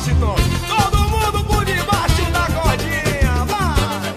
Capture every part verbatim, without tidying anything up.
Washington. Todo mundo por debaixo da cordinha, vai!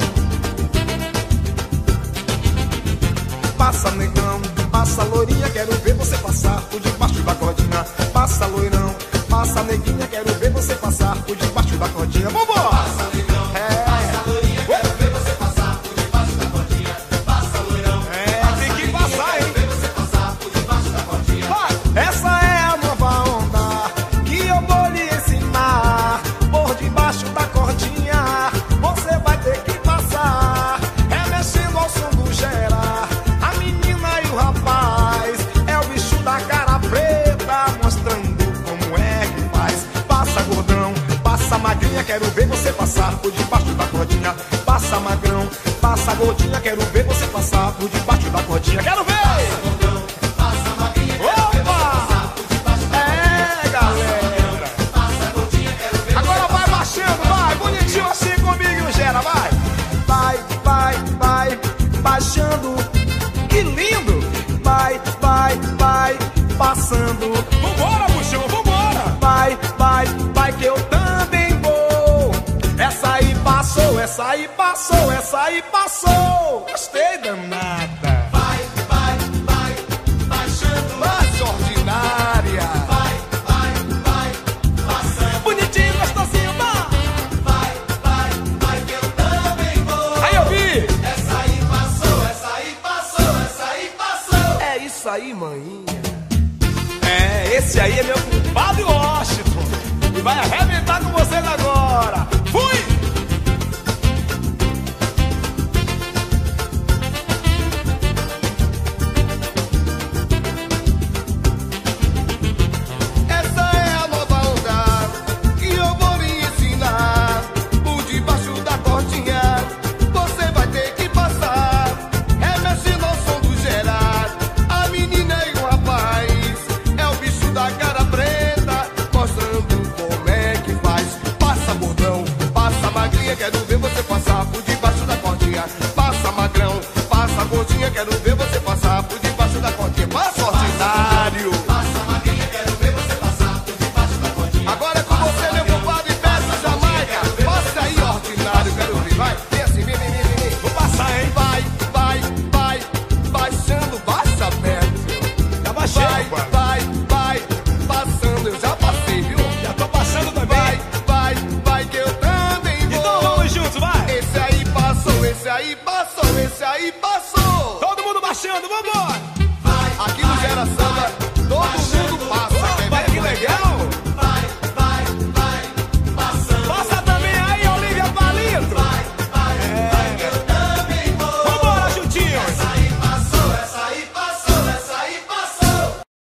Passa, negão, passa, loirinha, quero ver você passar por debaixo da cordinha. Passa, loirão, passa, neguinha, quero ver você passar por debaixo da cordinha. Vambora! Passa, negão, é. Passa, loirinha, quero ver você passar por debaixo da cordinha. Passa, loirão, é, passa, tem que passar, hein? Quero ver você passar por debaixo da cordinha. Vai. Essa é a nova onda que eu vou lhe ensinar. Por debaixo da cordinha você vai ter que passar, remexendo ao som do gera. A menina e o rapaz, é o bicho da cara preta, mostrando como é que faz. Passa, gordão, passa, magrinha, quero ver você passar por debaixo da cordinha. Passa, magrão, passa, gordinha, quero ver você passar por debaixo da cordinha. Quero ver! Passa, gordão, passa, magrinha, quero ver você passar por debaixo da cordinha. É, galera! Passa, gordinha, quero ver. Agora vai baixando, vai, bonitinho assim comigo, gera, vai! Vai, vai, vai, baixando. Que lindo! Vai, vai, vai, passando. Vambora, buchão, vambora! Vai, vai, vai que eu também vou. Essa aí passou, essa aí passou, essa aí passou. Gostei danada. Vai, vai, vai, baixando. Mas ordinária. Vai, vai, vai, passando. Bonitinho, gostosinho, vai. Vai, vai, vai que eu também vou. Aí eu vi. Essa aí passou, essa aí passou, essa aí passou. É isso aí, maninha. É, esse aí é meu compadre Washington. E vai arrebentar com vocês agora. Fui! Essa é a nova onda que eu vou lhe ensinar. Por debaixo da cordinha você vai ter que passar, remexendo ao som do gerar. A menina e o rapaz, é o bicho da cara preta, mostrando como é que faz. Passa, gordão, passa, magrinha, quero ver você passar por debaixo da cordinha. Passa, magrão, passa, gordinha, quero ver você passar por debaixo da cordinha. Passa, ordinário. Passa, magrinha, quero ver você passar por debaixo da cordinha. Agora é com você, meu compadre, peça Jamaica. Passa aí, ordinário, quero ver, vai. Vem assim, vem, vem, vem, vem. Vou passar, hein? Vai, vai, vai, baixando, baixa perto. Já baixei, Vai, compadre. vai, vai, passando, eu já passei, viu? Já tô passando também. Vai, vai, vai que eu também vou. Então vamos juntos, vai. Esse aí passou, esse aí passou, esse aí passou. Todo mundo baixando, vamos!